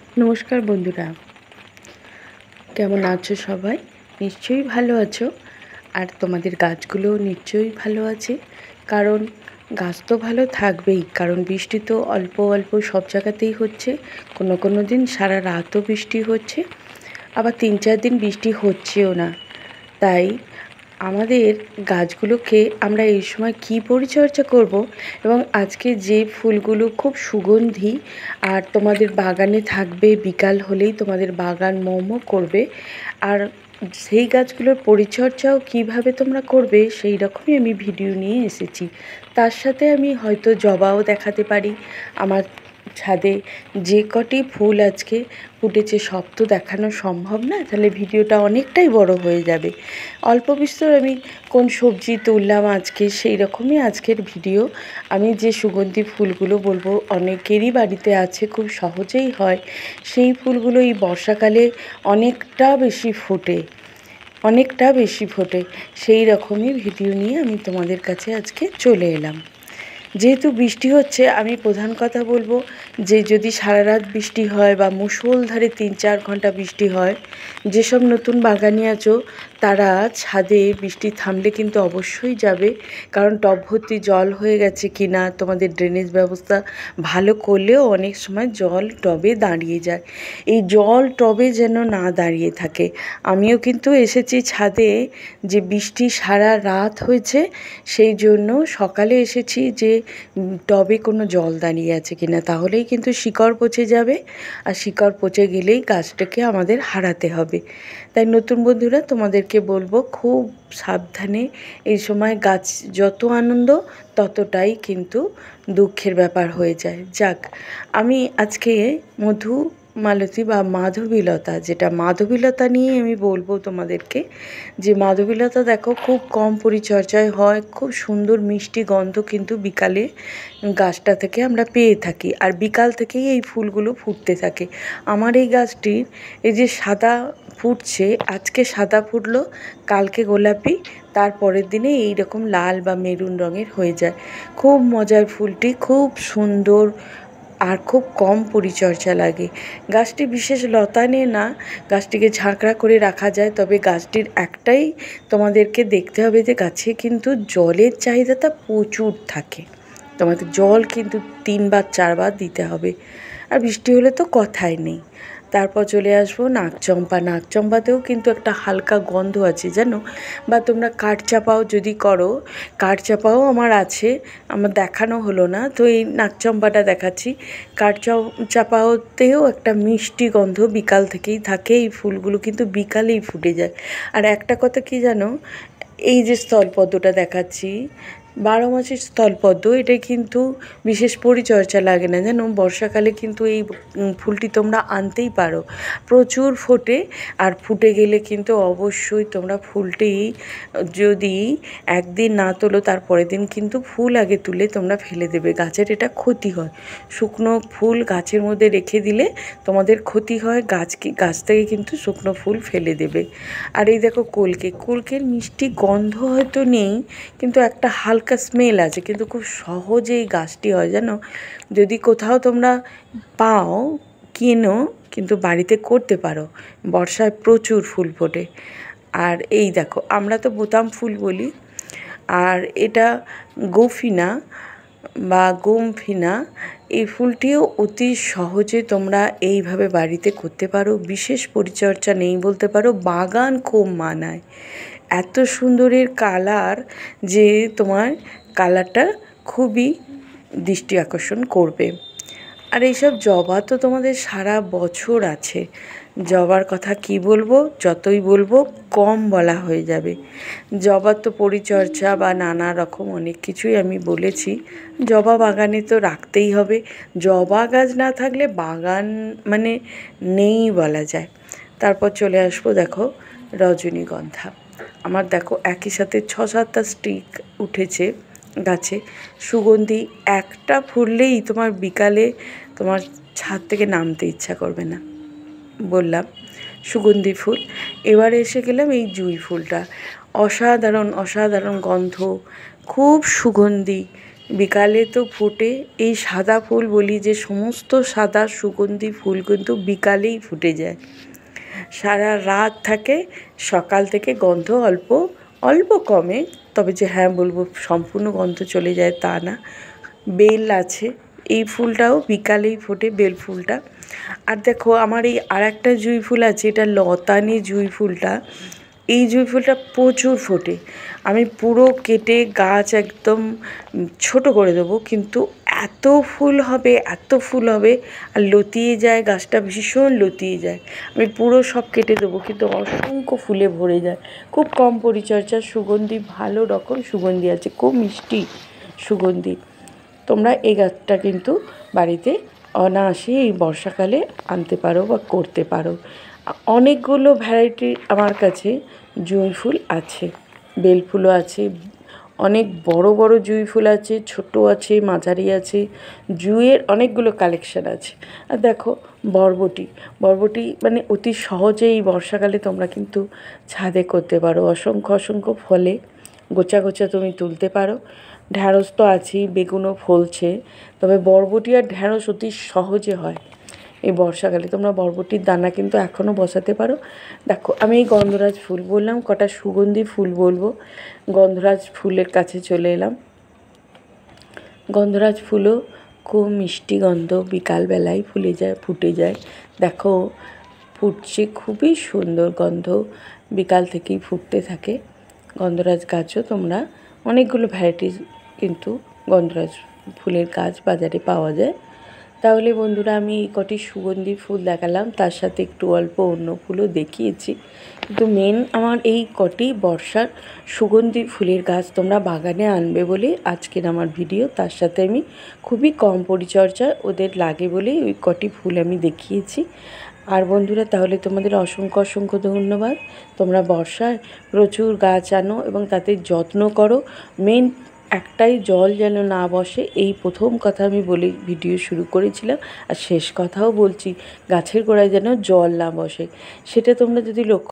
নমস্কার বন্ধুরা, কেমন আছো সবাই? নিশ্চয়ই ভালো আছো। আর তোমাদের গাছগুলোও নিশ্চয়ই ভালো আছে, কারণ গাছ তো ভালো থাকবেই, কারণ বৃষ্টি তো অল্প অল্প সব জায়গাতেই হচ্ছে। কোনো কোনো দিন সারা রাতও বৃষ্টি হচ্ছে, আবার 3-4 দিন বৃষ্টি হচ্ছেও না। তাই আমাদের গাছগুলোকে আমরা এই সময় কী পরিচর্যা করব, এবং আজকে যে ফুলগুলো খুব সুগন্ধি আর তোমাদের বাগানে থাকবে, বিকাল হলেই তোমাদের বাগান মোমো করবে, আর সেই গাছগুলোর পরিচর্যাও কিভাবে তোমরা করবে সেই রকমই আমি ভিডিও নিয়ে এসেছি। তার সাথে আমি হয়তো জবাও দেখাতে পারি। আমার ছাদে যে কটি ফুল আজকে ফুটেছে সব তো দেখানো সম্ভব না, তাহলে ভিডিওটা অনেকটাই বড় হয়ে যাবে। অল্প বিস্তর আমি কোন সবজি তুললাম আজকে সেই রকমই আজকের ভিডিও। আমি যে সুগন্ধি ফুলগুলো বলবো অনেকেরই বাড়িতে আছে, খুব সহজেই হয়, সেই ফুলগুলো এই বর্ষাকালে অনেকটা বেশি ফোটে। সেই রকমই ভিডিও নিয়ে আমি তোমাদের কাছে আজকে চলে এলাম। যেহেতু বৃষ্টি হচ্ছে, আমি প্রধান কথা বলবো যে যদি সারা রাত বৃষ্টি হয় বা মুষলধারে 3-4 ঘন্টা বৃষ্টি হয়, যেসব নতুন বাগানি আছো তারা ছাদে বৃষ্টি থামলে কিন্তু অবশ্যই যাবে, কারণ টব ভর্তি জল হয়ে গেছে কি না, তোমাদের ড্রেনেজ ব্যবস্থা ভালো করলেও অনেক সময় জল টবে দাঁড়িয়ে যায়। এই জল টবে যেন না দাঁড়িয়ে থাকে। আমিও কিন্তু এসেছি ছাদে, যে বৃষ্টি সারা রাত হয়েছে সেই জন্য সকালে এসেছি যে টবে কোনো জল দাঁড়িয়ে আছে কি না, তাহলেই কিন্তু শিকড় পচে যাবে, আর শিকড় পচে গেলেই গাছটাকে আমাদের হারাতে হবে। তাই নতুন বন্ধুরা তোমাদেরকে বলবো খুব সাবধানে। এই সময় গাছ যত আনন্দ ততটাই কিন্তু দুঃখের ব্যাপার হয়ে যায়। যাক, আমি আজকে মধুমালতী বা মাধবীলতা, যেটা মাধবীলতা নিয়ে আমি বলবো তোমাদেরকে, যে মাধবীলতা দেখো খুব কম পরিচর্যায় হয়, খুব সুন্দর মিষ্টি গন্ধ কিন্তু বিকালে গাছটা থেকে আমরা পেয়ে থাকি, আর বিকাল থেকেই এই ফুলগুলো ফুটতে থাকে। আমার এই গাছটির এই যে সাদা ফুটছে, আজকে সাদা ফুটলো, কালকে গোলাপি, তার পরের দিনে এই রকম লাল বা মেরুন রঙের হয়ে যায়। খুব মজার ফুলটি, খুব সুন্দর, আর খুব কম পরিচর্যা লাগে। গাছটি বিশেষ লতানে না, গাছটিকে ঝাঁকড়া করে রাখা যায়, তবে গাছটির একটাই তোমাদেরকে দেখতে হবে যে গাছে কিন্তু জলের চাহিদাটা প্রচুর থাকে। তোমাদের জল কিন্তু 3-4 বার দিতে হবে, আর বৃষ্টি হলে তো কথাই নেই। তারপর চলে আসবো নাকচম্পাতেও কিন্তু একটা হালকা গন্ধ আছে জানো, বা তোমরা কাঠচাপাও যদি করো, কাঠচাপাও আমার আছে, আমার দেখানো হলো না, তো এই নাকচম্পাটা দেখাচ্ছি। চাপাতেও একটা মিষ্টি গন্ধ বিকাল থেকেই থাকে, এই ফুলগুলো কিন্তু বিকালেই ফুটে যায়। আর একটা কথা কি জানো, এই যে স্থলপদ্মটা দেখাচ্ছি, 12 মাসের স্থলপদ্ম, এটা কিন্তু বিশেষ পরিচর্যা লাগে না জানো। বর্ষাকালে কিন্তু এই ফুলটি তোমরা আনতেই পারো, প্রচুর ফোটে, আর ফুটে গেলে কিন্তু অবশ্যই তোমরা ফুলটি যদি একদিন না তোলো তার পরের দিন কিন্তু ফুল আগে তুলে তোমরা ফেলে দেবে, গাছের এটা ক্ষতি হয়। শুকনো ফুল গাছের মধ্যে রেখে দিলে তোমাদের ক্ষতি হয়, গাছ থেকে কিন্তু শুকনো ফুল ফেলে দেবে। আর এই দেখো কলকের মিষ্টি গন্ধ হয়তো নেই, কিন্তু একটা হালকা স্মেল আছে, কিন্তু খুব সহজেই গাছটি হয় জানো। যদি কোথাও তোমরা পাও, কেনো, কিন্তু বাড়িতে করতে পারো, বর্ষায় প্রচুর ফুল ফোটে। আর এই দেখো, আমরা তো বোতাম ফুল বলি, আর এটা গোফিনা বা গোমফিনা, এই ফুলটিও অতি সহজে তোমরা এইভাবে বাড়িতে করতে পারো, বিশেষ পরিচর্যা নেই বলতে পারো, বাগান খুব মানায়। এত সুন্দরের কালার যে তোমার কালারটা খুবই দৃষ্টি আকর্ষণ করবে। আর এইসব জবা তো তোমাদের সারা বছর আছে, জবার কথা কি বলবো, যতই বলবো কম বলা হয়ে যাবে। জবার তো পরিচর্যা বা নানা রকম অনেক কিছুই আমি বলেছি, জবা বাগানে তো রাখতেই হবে, জবা গাছ না থাকলে বাগান মানে নেই বলা যায়। তারপর চলে আসবো দেখো রজনীগন্ধা। আমার দেখো একই সাথে 6-7টা স্টিক উঠেছে গাছে, সুগন্ধি, একটা ফুললেই তোমার বিকালে তোমার ছাদ থেকে নামতে ইচ্ছা করবে না। বললাম সুগন্ধি ফুল। এবারে এসে গেলাম এই জুঁই ফুলটা, অসাধারণ গন্ধ, খুব সুগন্ধি, বিকালে তো ফোটে। এই সাদা ফুল বলি যে সমস্ত সাদা সুগন্ধি ফুল কিন্তু বিকালেই ফুটে যায়, সারা রাত থাকে, সকাল থেকে গন্ধ অল্প অল্প কমে, তবে যে হ্যাঁ বলবো সম্পূর্ণ গন্ধ চলে যায় তা না। বেল আছে, এই ফুলটাও বিকালেই ফোটে, বেল ফুলটা। আর দেখো আমার এই আর একটা জুঁই ফুল আছে, এটা লতানি জুঁই ফুলটা। এই জুঁই ফুলটা প্রচুর ফোটে। আমি পুরো কেটে গাছ একদম ছোট করে দেবো, কিন্তু এত ফুল হবে, এত ফুল হবে, আর লতিয়ে যায়, গাছটা ভীষণ লতিয়ে যায়। আমি পুরো সব কেটে দেবো, কিন্তু অসংখ্য ফুলে ভরে যায়। খুব কম পরিচর্যা, সুগন্ধি ভালো রকম সুগন্ধি আছে, খুব মিষ্টি সুগন্ধি। তোমরা এই গাছটা কিন্তু বাড়িতে অনায়াসে এই বর্ষাকালে আনতে পারো বা করতে পারো। অনেকগুলো ভ্যারাইটির আমার কাছে জুঁই ফুল আছে, বেল ফুলও আছে, অনেক বড় বড় জুঁই ফুল আছে, ছোট আছে, মাঝারি আছে, জুঁইয়ের অনেকগুলো কালেকশান আছে। আর দেখো বরবটি, বরবটি মানে অতি সহজেই বর্ষাকালে তোমরা কিন্তু ছাদে করতে পারো, অসংখ্য অসংখ্য ফলে গোছা গোছা তুমি তুলতে পারো। ঢ্যাঁড়স তো আছেই, বেগুনও ফলছে, তবে বরবটি আর ঢ্যাঁড়স অতি সহজে হয় এই বর্ষাকালে। তোমরা বরবটির দানা কিন্তু এখনও বসাতে পারো। দেখো আমি এই গন্ধরাজ ফুল বললাম, কটা সুগন্ধি ফুল বলবো। গন্ধরাজ ফুলের কাছে চলে এলাম। গন্ধরাজ ফুলও খুব মিষ্টি গন্ধ, বিকালবেলায় ফুটে যায়। দেখো ফুটছে, খুবই সুন্দর গন্ধ, বিকাল থেকেই ফুটতে থাকে। গন্ধরাজ গাছও তোমরা অনেকগুলো ভ্যারাইটিস কিন্তু গন্ধরাজ ফুলের গাছ বাজারে পাওয়া যায়। তাহলে বন্ধুরা আমি এই কটি সুগন্ধি ফুল দেখালাম, তার সাথে একটু অল্প অন্য ফুলও দেখিয়েছি, কিন্তু মেন আমার এই কটি বর্ষার সুগন্ধি ফুলের গাছ তোমরা বাগানে আনবে বলে আজকের আমার ভিডিও। তার সাথে আমি খুবই কম পরিচর্যায় ওদের লাগে বলেই ওই কটি ফুল আমি দেখিয়েছি। আর বন্ধুরা তাহলে তোমাদের অসংখ্য অসংখ্য ধন্যবাদ। তোমরা বর্ষায় প্রচুর গাছ আনো এবং তাতে যত্ন করো। মেন একটাই, জল যেন না বসে, এই প্রথম কথা আমি বলে ভিডিও শুরু করেছিলাম, আর শেষ কথাও বলছি, গাছের গোড়ায় যেন জল না বসে, সেটা তোমরা যদি লক্ষ্য